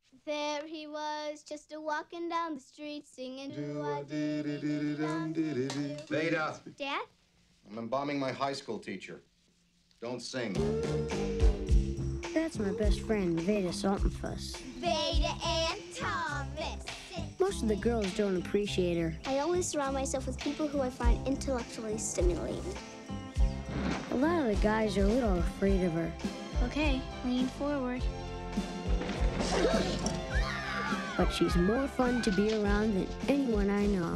There he was, just a walking down the street, singing. Veda, Dad? I'm embalming my high school teacher. Don't sing. That's my best friend, Veda Saltonfuss. Veda and Thomas. Most of the girls don't appreciate her. I always surround myself with people who I find intellectually stimulating. A lot of the guys are a little afraid of her. Okay, lean forward. But she's more fun to be around than anyone I know.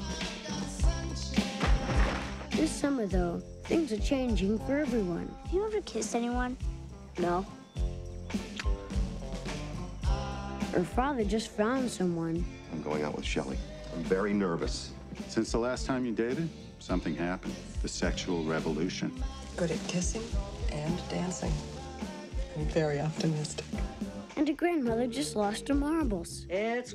This summer, though, things are changing for everyone. Have you ever kissed anyone? No. Her father just found someone. I'm going out with Shelley. I'm very nervous. Since the last time you dated, something happened. The sexual revolution. Good at kissing and dancing. I'm very optimistic. And her grandmother just lost her marbles. It's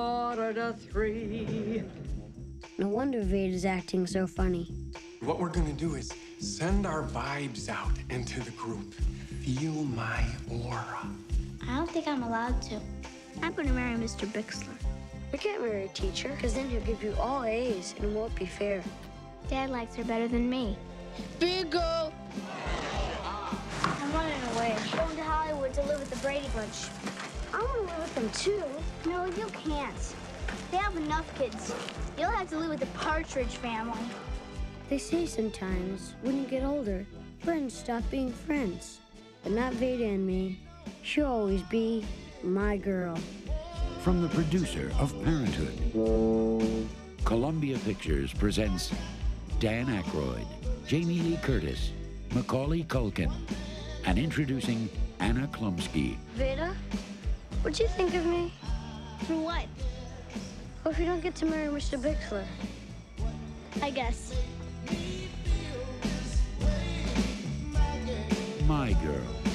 2:45. No wonder Veda's acting so funny. What we're gonna do is send our vibes out into the group. Feel my aura. I don't think I'm allowed to. I'm going to marry Mr. Bixler. We can't marry a teacher, because then he'll give you all A's and it won't be fair. Dad likes her better than me. Bingo! I'm running away. Going to Hollywood to live with the Brady Bunch. I want to live with them, too. No, you can't. They have enough kids. You'll have to live with the Partridge family. They say sometimes, when you get older, friends stop being friends. But not Veda and me. She'll always be my girl. From the producer of Parenthood, Columbia Pictures presents Dan Aykroyd, Jamie Lee Curtis, Macaulay Culkin, and introducing Anna Chlumsky. Veda, what'd you think of me? For what? Well, if you don't get to marry Mr. Bixler. I guess. My Girl.